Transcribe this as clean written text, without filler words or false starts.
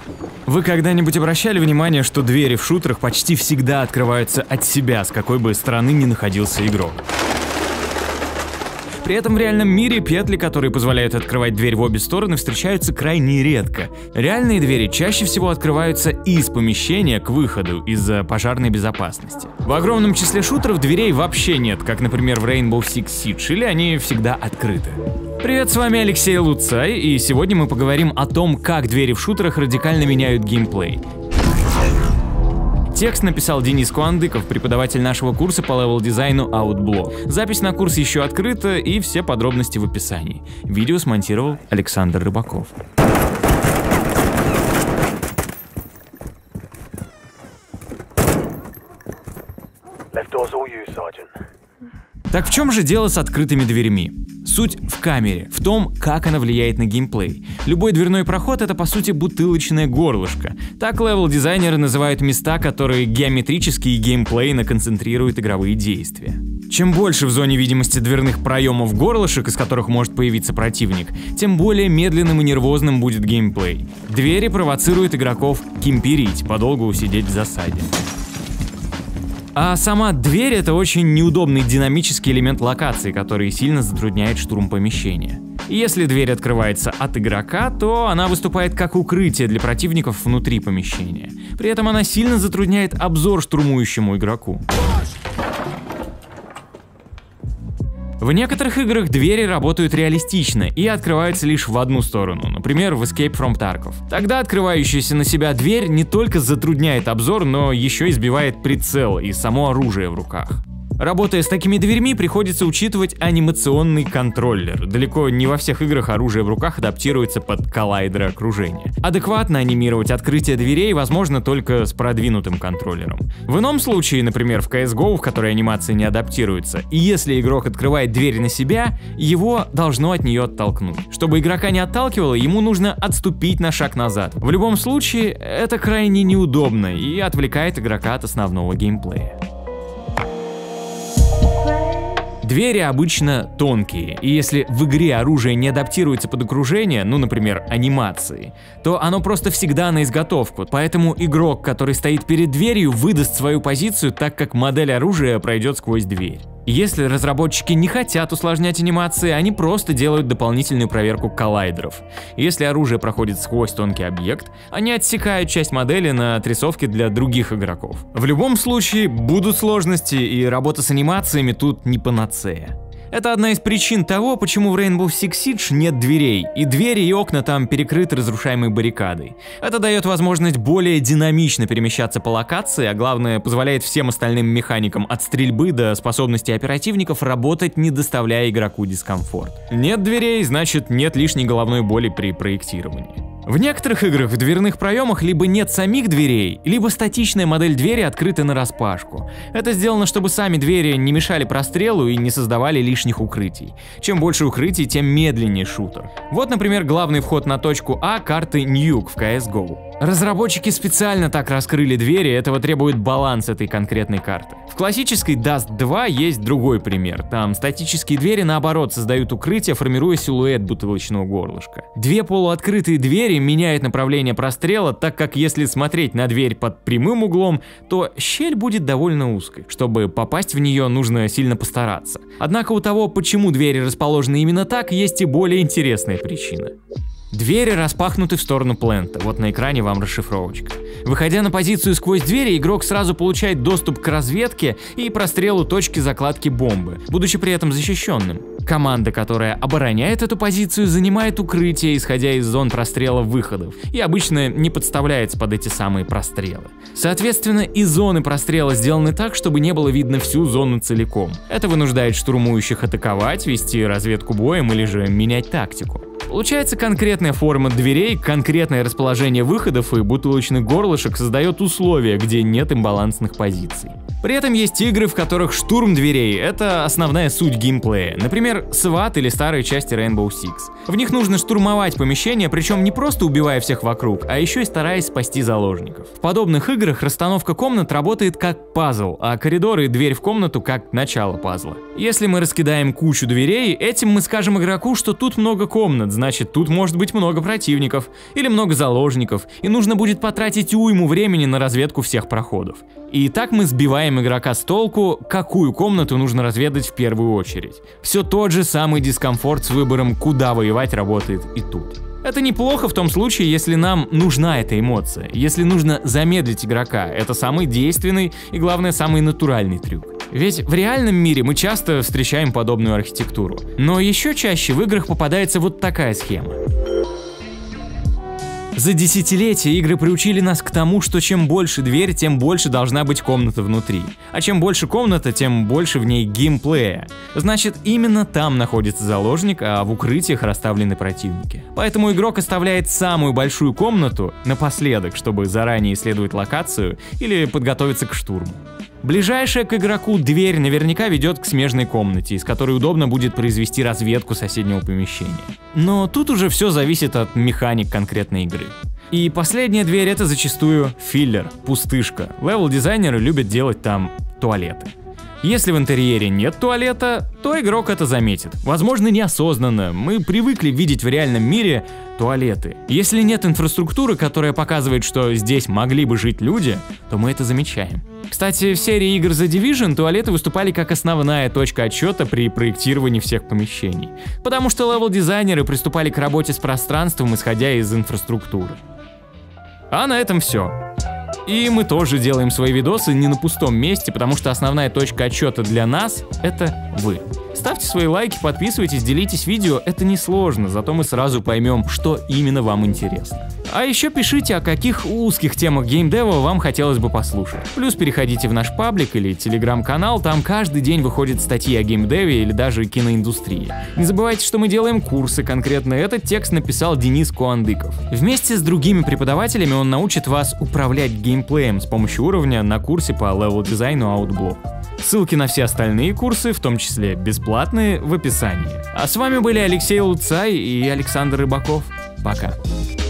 Вы когда-нибудь обращали внимание, что двери в шутерах почти всегда открываются от себя, с какой бы стороны ни находился игрок? При этом в реальном мире петли, которые позволяют открывать дверь в обе стороны, встречаются крайне редко. Реальные двери чаще всего открываются из помещения к выходу из-за пожарной безопасности. В огромном числе шутеров дверей вообще нет, как, например, в Rainbow Six Siege, или они всегда открыты. Привет, с вами Алексей Луцай, и сегодня мы поговорим о том, как двери в шутерах радикально меняют геймплей. Текст написал Денис Куандыков, преподаватель нашего курса по левел-дизайну Outblock. Запись на курс еще открыта, и все подробности в описании. Видео смонтировал Александр Рыбаков. Так в чем же дело с открытыми дверьми? Суть в камере, в том, как она влияет на геймплей. Любой дверной проход — это по сути бутылочное горлышко. Так левел-дизайнеры называют места, которые геометрически и геймплейно концентрируют игровые действия. Чем больше в зоне видимости дверных проемов горлышек, из которых может появиться противник, тем более медленным и нервозным будет геймплей. Двери провоцируют игроков кемперить, подолгу усидеть в засаде. А сама дверь — это очень неудобный динамический элемент локации, который сильно затрудняет штурм помещения. И если дверь открывается от игрока, то она выступает как укрытие для противников внутри помещения. При этом она сильно затрудняет обзор штурмующему игроку. В некоторых играх двери работают реалистично и открываются лишь в одну сторону, например, в Escape from Tarkov. Тогда открывающаяся на себя дверь не только затрудняет обзор, но еще и сбивает прицел и само оружие в руках. Работая с такими дверьми, приходится учитывать анимационный контроллер. Далеко не во всех играх оружие в руках адаптируется под коллайдеры окружения. Адекватно анимировать открытие дверей возможно только с продвинутым контроллером. В ином случае, например, в CSGO, в которой анимация не адаптируется, и если игрок открывает дверь на себя, его должно от нее оттолкнуть. Чтобы игрока не отталкивало, ему нужно отступить на шаг назад. В любом случае, это крайне неудобно и отвлекает игрока от основного геймплея. Двери обычно тонкие, и если в игре оружие не адаптируется под окружение, ну, например, анимации, то оно просто всегда на изготовку, поэтому игрок, который стоит перед дверью, выдаст свою позицию, так как модель оружия пройдет сквозь дверь. Если разработчики не хотят усложнять анимации, они просто делают дополнительную проверку коллайдеров. Если оружие проходит сквозь тонкий объект, они отсекают часть модели на отрисовке для других игроков. В любом случае, будут сложности, и работа с анимациями тут не панацея. Это одна из причин того, почему в Rainbow Six Siege нет дверей, и двери и окна там перекрыты разрушаемой баррикадой. Это дает возможность более динамично перемещаться по локации, а главное, позволяет всем остальным механикам от стрельбы до способностей оперативников работать, не доставляя игроку дискомфорт. Нет дверей, значит нет лишней головной боли при проектировании. В некоторых играх в дверных проемах либо нет самих дверей, либо статичная модель двери открыта нараспашку. Это сделано, чтобы сами двери не мешали прострелу и не создавали лишних укрытий. Чем больше укрытий, тем медленнее шутер. Вот, например, главный вход на точку А карты Nuke в CSGO. Разработчики специально так раскрыли двери, этого требует баланс этой конкретной карты. В классической Dust 2 есть другой пример. Там статические двери, наоборот, создают укрытие, формируя силуэт бутылочного горлышка. Две полуоткрытые двери меняют направление прострела, так как если смотреть на дверь под прямым углом, то щель будет довольно узкой. Чтобы попасть в нее, нужно сильно постараться. Однако у того, почему двери расположены именно так, есть и более интересная причина. Двери распахнуты в сторону плента, вот на экране вам расшифровочка. Выходя на позицию сквозь двери, игрок сразу получает доступ к разведке и прострелу точки закладки бомбы, будучи при этом защищенным. Команда, которая обороняет эту позицию, занимает укрытие, исходя из зон прострела выходов, и обычно не подставляется под эти самые прострелы. Соответственно, и зоны прострела сделаны так, чтобы не было видно всю зону целиком. Это вынуждает штурмующих атаковать, вести разведку боем или же менять тактику. Получается, конкретная форма дверей, конкретное расположение выходов и бутылочных горлышек создает условия, где нет имбалансных позиций. При этом есть игры, в которых штурм дверей — это основная суть геймплея. Например, SWAT или старые части Rainbow Six. В них нужно штурмовать помещение, причем не просто убивая всех вокруг, а еще и стараясь спасти заложников. В подобных играх расстановка комнат работает как пазл, а коридоры и дверь в комнату как начало пазла. Если мы раскидаем кучу дверей, этим мы скажем игроку, что тут много комнат, значит тут может быть много противников или много заложников, и нужно будет потратить уйму времени на разведку всех проходов. И так мы сбиваем игрока с толку, какую комнату нужно разведать в первую очередь. Все тот же самый дискомфорт с выбором, куда воевать, работает и тут. Это неплохо в том случае, если нам нужна эта эмоция, если нужно замедлить игрока. Это самый действенный и, главное, самый натуральный трюк. Ведь в реальном мире мы часто встречаем подобную архитектуру. Но еще чаще в играх попадается вот такая схема. За десятилетия игры приучили нас к тому, что чем больше дверь, тем больше должна быть комната внутри. А чем больше комната, тем больше в ней геймплея. Значит, именно там находится заложник, а в укрытиях расставлены противники. Поэтому игрок оставляет самую большую комнату напоследок, чтобы заранее исследовать локацию или подготовиться к штурму. Ближайшая к игроку дверь наверняка ведет к смежной комнате, из которой удобно будет произвести разведку соседнего помещения. Но тут уже все зависит от механик конкретной игры. И последняя дверь — это зачастую филлер, пустышка. Левел-дизайнеры любят делать там туалеты. Если в интерьере нет туалета, то игрок это заметит. Возможно, неосознанно. Мы привыкли видеть в реальном мире туалеты. Если нет инфраструктуры, которая показывает, что здесь могли бы жить люди, то мы это замечаем. Кстати, в серии игр The Division туалеты выступали как основная точка отсчета при проектировании всех помещений. Потому что левел-дизайнеры приступали к работе с пространством, исходя из инфраструктуры. А на этом все. И мы тоже делаем свои видосы не на пустом месте, потому что основная точка отсчета для нас — это вы. Ставьте свои лайки, подписывайтесь, делитесь видео, это несложно, зато мы сразу поймем, что именно вам интересно. А еще пишите, о каких узких темах геймдева вам хотелось бы послушать. Плюс переходите в наш паблик или телеграм-канал, там каждый день выходят статьи о геймдеве или даже киноиндустрии. Не забывайте, что мы делаем курсы, конкретно этот текст написал Денис Куандыков. Вместе с другими преподавателями он научит вас управлять геймплеем с помощью уровня на курсе по левел-дизайну Outblock. Ссылки на все остальные курсы, в том числе бесплатные, в описании. А с вами были Алексей Луцай и Александр Рыбаков. Пока.